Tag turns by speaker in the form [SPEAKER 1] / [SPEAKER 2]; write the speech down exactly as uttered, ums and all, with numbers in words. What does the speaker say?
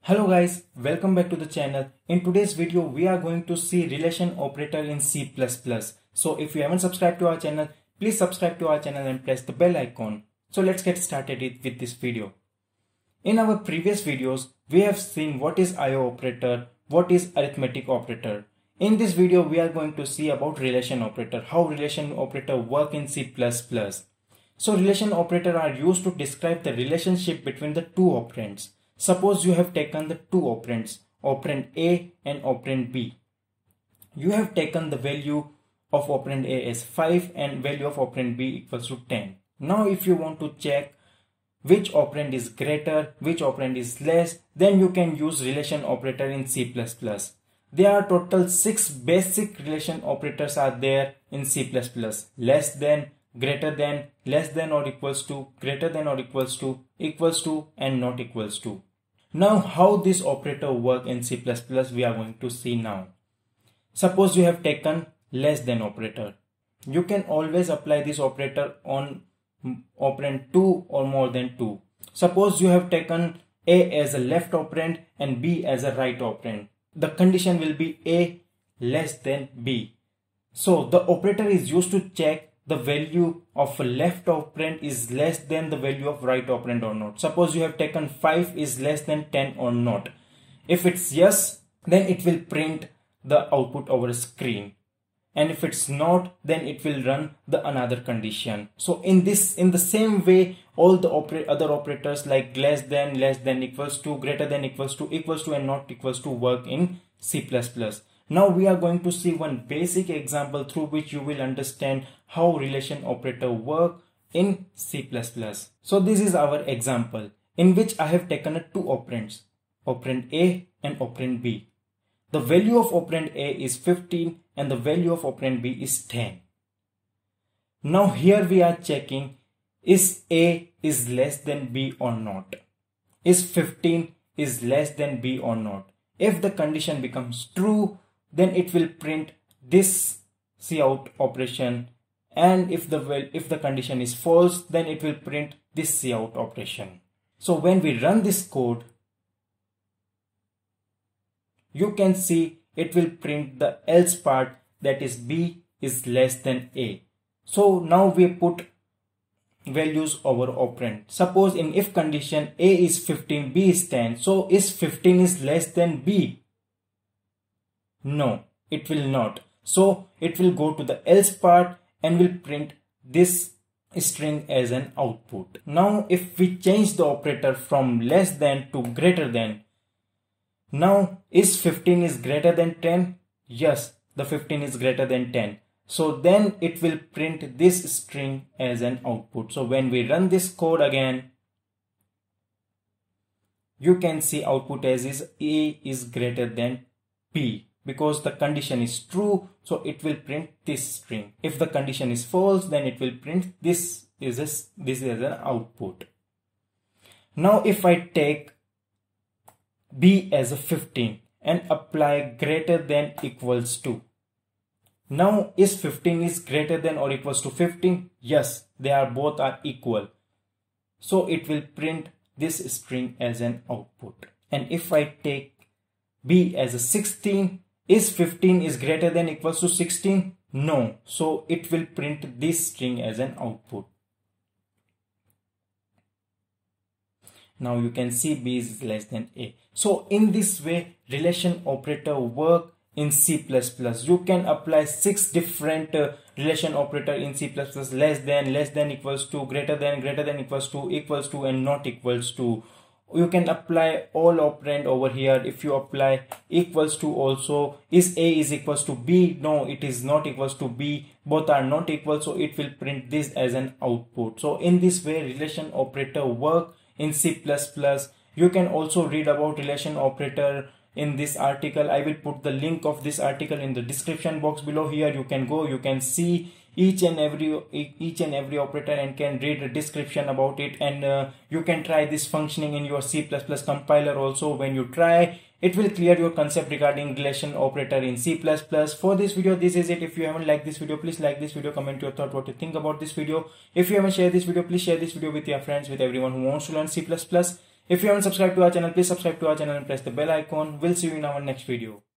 [SPEAKER 1] Hello guys, welcome back to the channel. In today's video, we are going to see relation operator in C plus plus. So if you haven't subscribed to our channel, please subscribe to our channel and press the bell icon. So let's get started with this video. In our previous videos, we have seen what is I O operator, what is arithmetic operator. In this video, we are going to see about relation operator, how relation operator work in C plus plus. So relation operator are used to describe the relationship between the two operands. Suppose you have taken the two operands, operand A and operand B. You have taken the value of operand A as five and value of operand B equals to ten. Now if you want to check which operand is greater, which operand is less, then you can use relation operator in C plus plus. There are total six basic relation operators are there in C plus plus. Less than, greater than, less than or equals to, greater than or equals to, equals to and not equals to. Now how this operator work in C plus plus we are going to see now. Suppose you have taken less than operator. You can always apply this operator on operand two or more than two. Suppose you have taken A as a left operand and B as a right operand. The condition will be A less than B. So the operator is used to check the value of a left operand is less than the value of right operand or not. Suppose you have taken five is less than ten or not. If it's yes, then it will print the output over screen. And if it's not, then it will run the another condition. So in this, in the same way, all the oper other operators like less than, less than equals to, greater than equals to, equals to and not equals to work in C plus plus. Now we are going to see one basic example through which you will understand how relation operator work in C plus plus. So this is our example in which I have taken a two operands, operand A and operand B. The value of operand A is fifteen and the value of operand B is ten. Now here we are checking is A is less than B or not. Is fifteen is less than B or not. If the condition becomes true, then it will print this cout operation, and if the well, if the condition is false, then it will print this cout operation. So when we run this code, you can see it will print the else part, that is B is less than A. So now we put values over operand. Suppose in if condition A is fifteen, B is ten. So is fifteen is less than B? No, it will not. So it will go to the else part and will print this string as an output. Now if we change the operator from less than to greater than, now is fifteen is greater than ten? Yes, the fifteen is greater than ten. So then it will print this string as an output. So when we run this code again, you can see output as is A is greater than B. Because the condition is true, so it will print this string. If the condition is false, then it will print this is a, this is an output. Now if I take B as a fifteen and apply greater than equals to, now is fifteen is greater than or equals to fifteen? Yes, they are both are equal. So it will print this string as an output. And if I take B as a sixteen, is fifteen is greater than equals to sixteen? No. So it will print this string as an output. Now you can see B is less than A. So in this way, relation operator work in C plus plus. You can apply six different uh, relation operator in C plus plus: less than, less than equals to, greater than, greater than equals to, equals to and not equals to. You can apply all operand over here. If you apply equals to also, is A is equals to B? No, it is not equals to B. Both are not equal, so it will print this as an output. So in this way, relation operator work in C plus plus. You can also read about relation operator in this article. I will put the link of this article in the description box below. Here you can go, you can see each and every each and every operator and can read a description about it, and uh, you can try this functioning in your C plus plus compiler also. When you try, it will clear your concept regarding relation operator in C plus plus. For this video, this is it. If you haven't liked this video, please like this video, comment your thought, what you think about this video. If you haven't shared this video, please share this video with your friends, with everyone who wants to learn C plus plus. If you haven't subscribed to our channel, please subscribe to our channel and press the bell icon. We'll see you in our next video.